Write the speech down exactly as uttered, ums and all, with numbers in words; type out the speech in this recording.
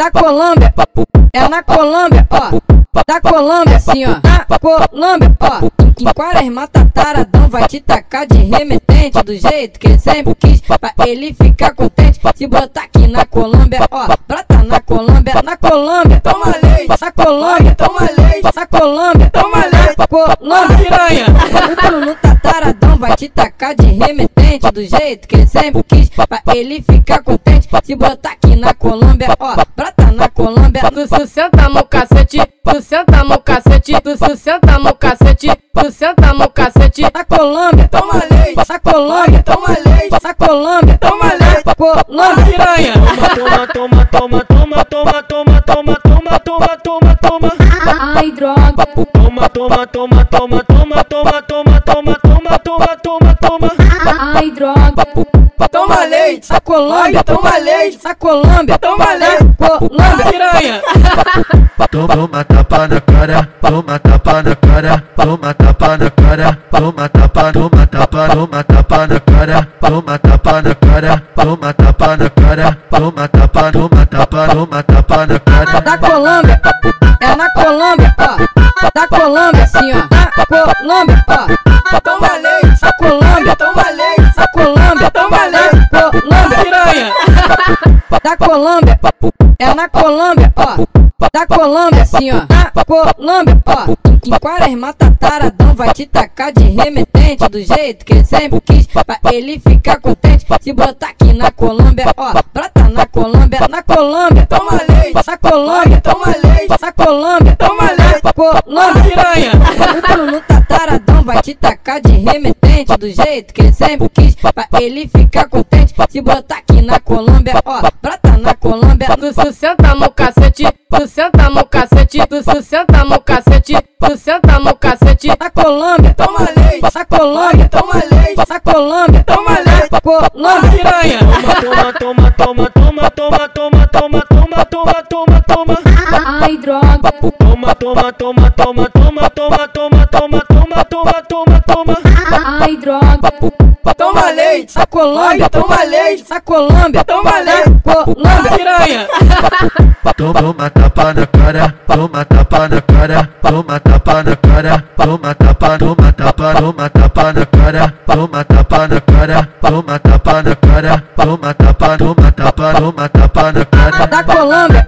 da Colômbia, é na Colômbia, ó, da Colômbia, assim, ó, da Colômbia, ó. Em Quaresma tá taradão, vai te tacar de remetente, do jeito que ele sempre quis, pra ele ficar contente. Se botar aqui na Colômbia, ó, brota na Colômbia, na Colômbia, toma leite, na Colômbia, toma leite, na Colômbia, toma leite, Colômbia, piranha. O Bruno tá taradão, vai te tacar de remetente, do jeito que ele sempre quis, pra ele ficar contente. Se botar aqui na Colômbia, ó, brota na Colômbia, Tu se senta no cacete, tu senta no cacete, tu se senta no cacete, tu senta no cacete. na Colômbia, Toma leite, na Colômbia, toma leite, na Colômbia, toma leite, Colômbia, piranha. Toma, toma, toma, toma, toma, toma, toma, toma, toma, toma, toma. Ai, droga. Toma, toma, toma, toma, toma, toma, toma, toma, toma, toma, toma, toma. Ai, droga. Toma leite, na Colômbia, toma leite, na Colômbia, toma leite, na Colômbia, piranha. Toma tapa na cara, toma tapa na cara, toma tapa na cara, toma tapa, toma tapa, toma tapa na cara, toma tapa na cara, toma tapa na cara, toma tapa, toma tapa, toma tapa na cara. da Colômbia, é na Colômbia, ó, da Colômbia, assim, ó, da Colômbia, ó, Toma leite, na Colômbia, toma leite, na Colômbia, toma leite, Colômbia, piranha. da Colômbia, é na Colômbia, ó, da Colômbia, assim, ó, da Colômbia, ó. Em Quaresma tá taradão, vai te tacar de remetente, do jeito que ele sempre quis, pra ele ficar contente. Se botar aqui na Colômbia, ó, brota na Colômbia, na Colômbia, Toma leite, na Colômbia, toma leite, na Colômbia, toma leite, Colômbia, piranha. O Bruno tá taradão, vai te tacar de remetente, do jeito que ele sempre quis, pra ele ficar contente. Se botar aqui na Colômbia, ó, brota na Colômbia, Tu se senta no cacete, tu senta no cacete, tu se senta no cacete, tu senta no cacete. na Colômbia, Toma leite, na Colômbia, toma leite, na Colômbia, toma leite, Colômbia, piranha. Toma, toma, toma, toma, toma, toma, toma, toma, toma, toma, toma. Ai, droga. Toma, toma, toma, toma, toma, toma, toma, toma, toma, toma, toma, toma. Ai, droga. Toma leite, na Colômbia, toma leite, na Colômbia, toma leite, Colômbia, piranha. Toma tapa na cara, toma tapa na cara, toma tapa na cara, toma tapa, toma tapa, toma tapa na cara, toma tapa na cara, toma tapa na cara, toma tapa, toma tapa, toma tapa na cara. da Colômbia,